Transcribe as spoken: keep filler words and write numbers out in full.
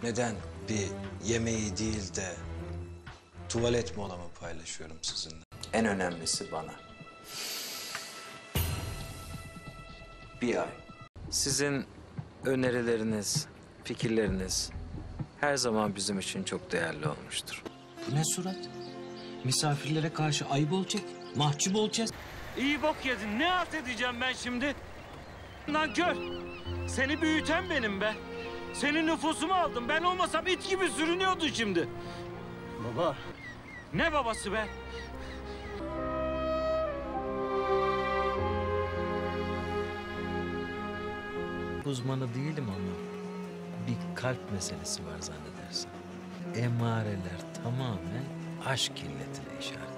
Neden bir yemeği değil de tuvalet molamı paylaşıyorum sizinle? En önemlisi bana. Bir ay. Sizin önerileriniz, fikirleriniz her zaman bizim için çok değerli olmuştur. Bu ne surat? Misafirlere karşı ayıp olacak, mahcup olacağız. İyi bok yedin. Ne halt edeceğim ben şimdi? Nankör. Seni büyüten benim be. Senin nüfusumu aldım. Ben olmasam it gibi sürünüyordu şimdi. Baba. Ne babası be? Uzmanı değilim ama bir kalp meselesi var zannedersem. Emareler tamamen aşk illetine işaret.